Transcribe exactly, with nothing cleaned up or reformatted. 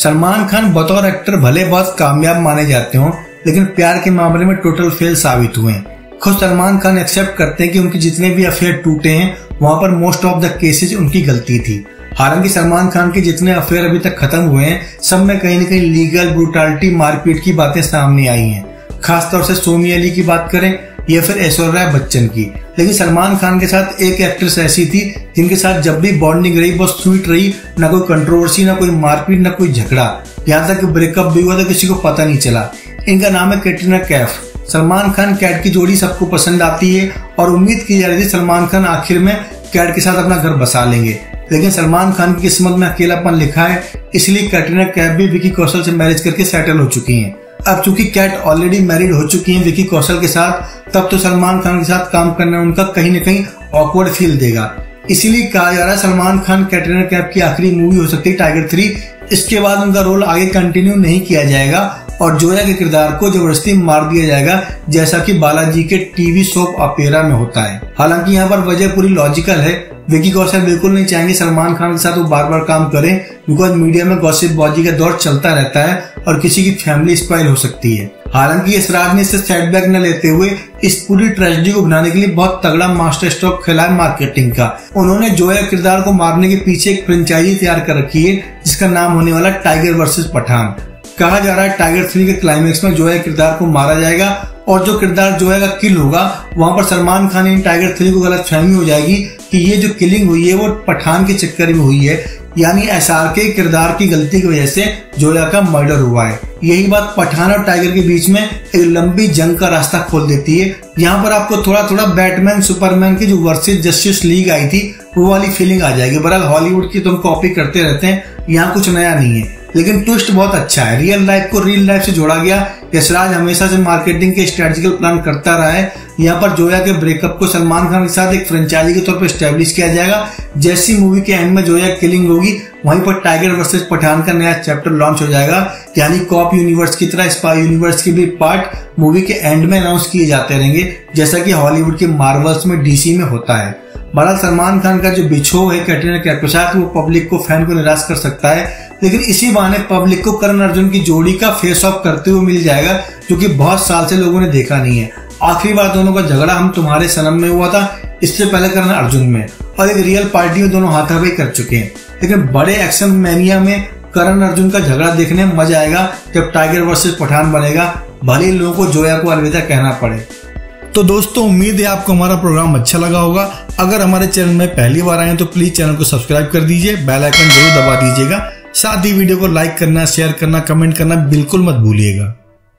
सलमान खान बतौर एक्टर भले बहुत कामयाब माने जाते हों, लेकिन प्यार के मामले में टोटल फेल साबित हुए हैं। खुद सलमान खान एक्सेप्ट करते हैं कि उनके जितने भी अफेयर टूटे हैं वहां पर मोस्ट ऑफ द केसेस उनकी गलती थी। हालांकि सलमान खान के जितने अफेयर अभी तक खत्म हुए हैं सब में कहीं न कहीं लीगल ब्रूटलिटी, मारपीट की बातें सामने आई हैं। खासतौर से सोनी अली की बात करें या फिर ऐश्वर्या बच्चन की। लेकिन सलमान खान के साथ एक एक्ट्रेस ऐसी थी जिनके साथ जब भी बॉन्डिंग रही बहुत स्वीट रही, ना कोई कंट्रोवर्सी, ना कोई मारपीट, ना कोई झगड़ा। यहाँ तक कि ब्रेकअप भी हुआ तो किसी को पता नहीं चला। इनका नाम है कैटरीना कैफ। सलमान खान कैट की जोड़ी सबको पसंद आती है और उम्मीद की जा रही थी सलमान खान आखिर में कैट के साथ अपना घर बसा लेंगे, लेकिन सलमान खान की किस्मत में अकेलापन लिखा है, इसलिए कैटरीना कैफ भी विकी कौशल से मैरिज करके सेटल हो चुकी हैं। अब चूंकि कैट ऑलरेडी मैरिड हो चुकी हैं विकी कौशल के साथ, तब तो सलमान खान के साथ काम करना उनका कहीं न कहीं ऑकवर्ड फील देगा। इसीलिए कहा जा रहा है सलमान खान कैटरीना कैफ की आखिरी मूवी हो सकती है टाइगर थ्री। इसके बाद उनका रोल आगे कंटिन्यू नहीं किया जाएगा और जोया के किरदार को जबरदस्ती मार दिया जाएगा, जैसा कि बालाजी के टीवी सोप ऑपेरा में होता है। हालांकि यहाँ पर वजह पूरी लॉजिकल है। विकी कौशल बिल्कुल नहीं चाहेंगे सलमान खान के साथ वो बार बार काम करें, बिकॉज मीडिया में गॉसिप बाजी का दौर चलता रहता है और किसी की फैमिली स्पॉइल हो सकती है। हालांकि यशराज ने इससे सेटबैक न लेते हुए इस पूरी ट्रेजेडी को बनाने के लिए बहुत तगड़ा मास्टर स्ट्रोक खेला है मार्केटिंग का। उन्होंने जोया किरदार को मारने के पीछे एक फ्रेंचाइजी तैयार कर रखी है जिसका नाम होने वाला टाइगर वर्सेस पठान। कहा जा रहा है टाइगर थ्री के क्लाइमेक्स में जोया किरदार को मारा जाएगा और जो किरदार जोया का किल होगा वहां पर Salman Khan in Tiger three को गलतफहमी हो जाएगी कि ये जो किलिंग हुई है वो पठान के चक्कर में हुई है, यानी एसआर के किरदार की गलती की वजह से जोया का मर्डर हुआ है। यही बात पठान और टाइगर के बीच में एक लंबी जंग का रास्ता खोल देती है। यहाँ पर आपको थोड़ा थोड़ा बैटमैन सुपरमैन की जो वर्सेस जस्टिस लीग आई थी वो वाली फीलिंग आ जाएगी। बहरहाल हॉलीवुड की तो हम कॉपी करते रहते हैं, यहाँ कुछ नया नहीं है, लेकिन ट्विस्ट बहुत अच्छा है। रियल लाइफ को रियल लाइफ से जोड़ा गया। यशराज हमेशा से मार्केटिंग के स्ट्रेटेजिकल प्लान करता रहा है। यहाँ पर जोया के ब्रेकअप को सलमान खान के साथ एक फ्रेंचाइजी के तौर पर स्टैब्लिश किया जाएगा। जैसी मूवी के एंड में जोया किलिंग होगी वहीं पर टाइगर वर्सेस पठान का नया चैप्टर लॉन्च हो जाएगा, यानी कॉप यूनिवर्स की तरह स्पाई यूनिवर्स के भी पार्ट मूवी के एंड में अनाउंस किए जाते रहेंगे, जैसा कि हॉलीवुड के मार्वल्स में, डीसी में होता है। बहरहाल सलमान खान का जो बिछोह है कैटरीना कैफ के साथ वो पब्लिक को, फैन को निराश कर सकता है, लेकिन इसी बहाने पब्लिक को करण अर्जुन की जोड़ी का फेस ऑफ करते हुए मिल जाएगा, जो कि बहुत साल से लोगों ने देखा नहीं है। आखिरी बार दोनों का झगड़ा हम तुम्हारे सनम में हुआ था, इससे पहले करण अर्जुन में, और एक रियल पार्टी में दोनों हाथापाई कर चुके हैं। लेकिन बड़े एक्शन मैनिया में करण अर्जुन का झगड़ा देखने में मजा आएगा जब टाइगर वर्सेस पठान बनेगा, भले ही लोगों को जोया को अलविदा कहना पड़े। तो दोस्तों उम्मीद है आपको हमारा प्रोग्राम अच्छा लगा होगा। अगर हमारे चैनल में पहली बार आए तो प्लीज चैनल को सब्सक्राइब कर दीजिए, बेल आइकन जरूर दबा दीजिएगा। साथ ही वीडियो को लाइक करना, शेयर करना, कमेंट करना बिल्कुल मत भूलिएगा।